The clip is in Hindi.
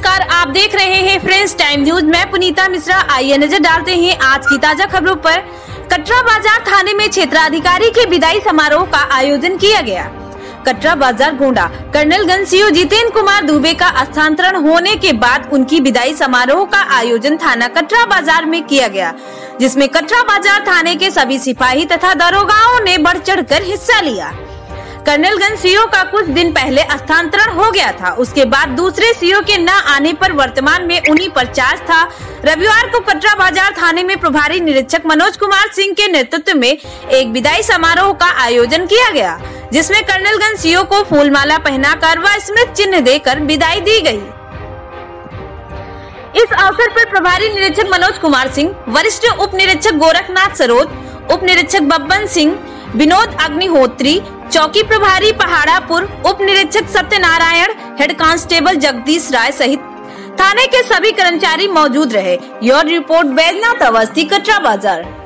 नमस्कार, आप देख रहे हैं फ्रेंड्स टाइम न्यूज। मैं पुनीता मिश्रा। आइए नजर डालते हैं आज की ताजा खबरों पर। कटरा बाजार थाने में क्षेत्राधिकारी के विदाई समारोह का आयोजन किया गया। कटरा बाजार गोंडा कर्नलगंज सीओ जितेंद्र कुमार दुबे का स्थानांतरण होने के बाद उनकी विदाई समारोह का आयोजन थाना कटरा बाजार में किया गया, जिसमें कटरा बाजार थाने के सभी सिपाही तथा दरोगाओं ने बढ़ चढ़ कर हिस्सा लिया। कर्नलगंज सीओ का कुछ दिन पहले स्थानांतरण हो गया था। उसके बाद दूसरे सीओ के न आने पर वर्तमान में उन्हीं पर चार्ज था। रविवार को कटरा बाजार थाने में प्रभारी निरीक्षक मनोज कुमार सिंह के नेतृत्व में एक विदाई समारोह का आयोजन किया गया, जिसमें कर्नलगंज सीओ को फूलमाला पहनाकर व स्मृति चिन्ह देकर विदाई दी गई। इस अवसर पर प्रभारी निरीक्षक मनोज कुमार सिंह, वरिष्ठ उप निरीक्षक गोरखनाथ सरोज, उप निरीक्षक बब्बन सिंह, विनोद अग्निहोत्री, चौकी प्रभारी पहाड़ापुर, उप निरीक्षक सत्यनारायण, हेड कांस्टेबल जगदीश राय सहित थाने के सभी कर्मचारी मौजूद रहे। यह रिपोर्ट बैजनाथ अवस्थी, कटरा बाजार।